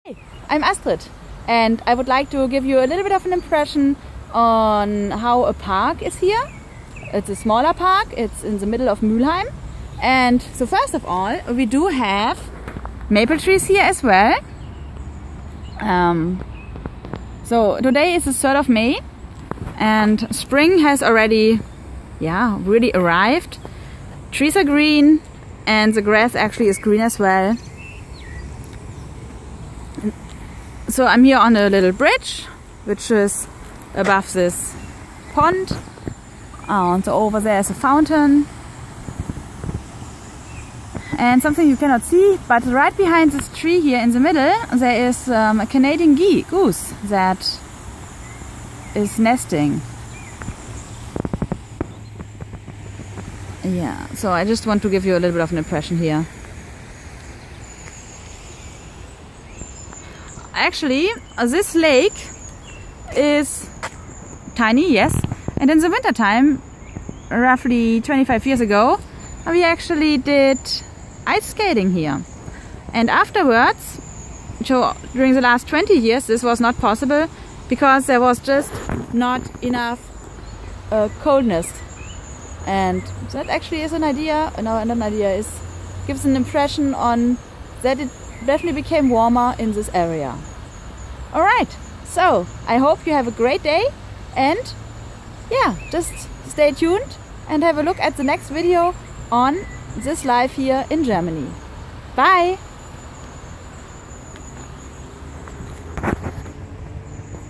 I'm Astrid and I would like to give you a little bit of an impression on how a park is here. It's a smaller park, it's in the middle of Mülheim. And so first of all, we do have maple trees here as well. So today is the 3rd of May and spring has already really arrived. Trees are green and the grass actually is green as well. So I'm here on a little bridge which is above this pond. And so over there is a fountain. And something you cannot see, but right behind this tree here in the middle there is a Canadian goose that is nesting. Yeah, so I just want to give you a little bit of an impression here. Actually, this lake is tiny, yes, and in the winter time, roughly 25 years ago, we actually did ice skating here. And afterwards, so during the last 20 years, this was not possible because there was just not enough coldness. And that actually is an idea, and an idea is gives an impression on that it definitely became warmer in this area. Alright, so I hope you have a great day and yeah, just stay tuned and have a look at the next video on this life here in Germany. Bye!